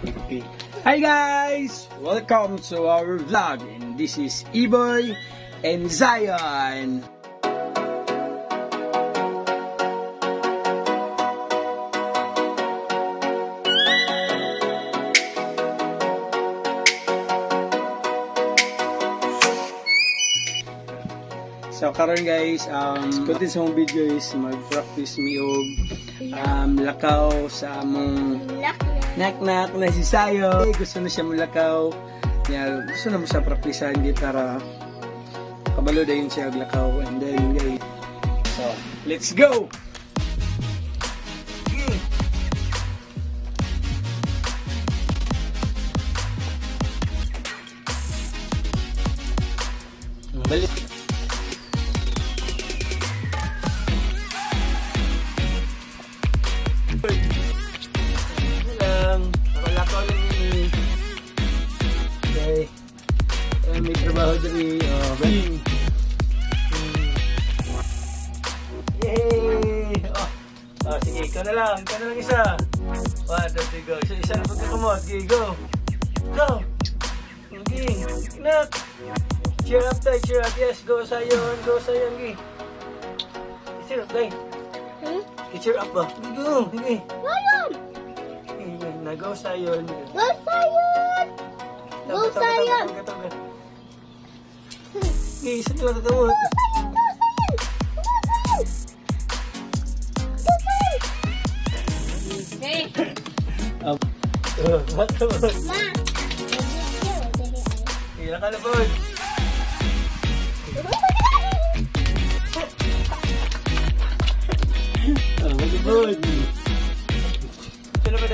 Okay. Hi guys! Welcome to our vlog, and this is E-Boy and Zion. So karon guys, content sa mong video is mag-practice mi og lakaw sa among nak na si Sayo. Gusto na siya mulakaw. Gusto na mo siya praktisan para kabalo dayon siya og lakaw. And then guys, so let's go. Balik. May trabaho diri. Yay! Sige, ikaw na lang isa. 1, 2, 3, go. Isa na pagkakamot. Okay, go. Go! Okay, knock. Cheer up tayo, cheer up. Yes, go Zion, okay. Cheer up tayo. Cheer up ba? Go, okay. Go Zion. Go Zion! Go Zion! Okay, isa na lang tatamot. Matamot. Ma! Ilan ka na po? Matamot. Ito na pa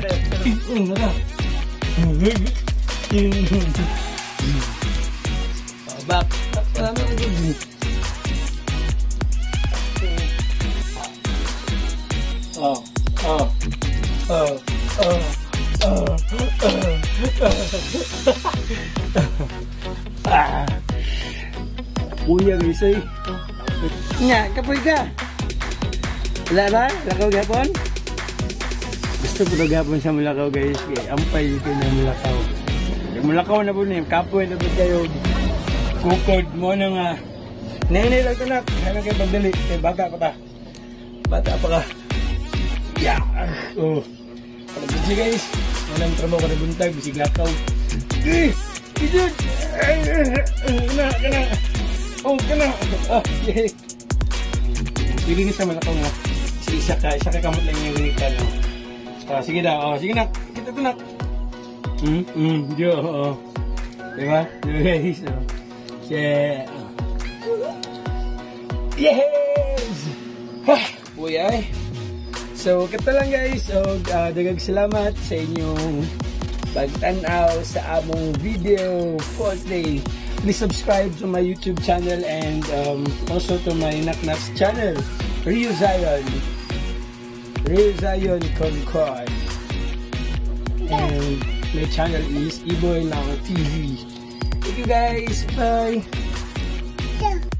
back. Buya guys ay. Nya, kapoy ka. Wala ba? Lakaw gapon? Gusto ko na gapon sa mulakaw guys. Ampay dito na mulakaw. Mulakaw na po niya. Kapoy na po kayo. Kukod mo na nga. Nenay lang ito na. Kaya kayo pagdali. Kaya bata pa ta. Bata pa ka. Yeah. Oh. Pagdali guys. Walang trabaho ka na buntag. Bisig lakaw. Idun. Kana. Oh, kana. Oh, yay. Pili sa malakaw nga. Isa ka kamot lang yung unika. Sige daw. Sige na. Kita ito na. Diyo. Diba? Guys. Yeah. Yes! Uy ay. So, kata lang guys. So, daghang salamat sa inyong pagtanaw sa among video for today. Please subscribe to my YouTube channel and also to my Knock-Knocks channel, Rio Zion. Rio Zion Concord. And my channel is E-Boy Now TV. Thank you guys. Bye.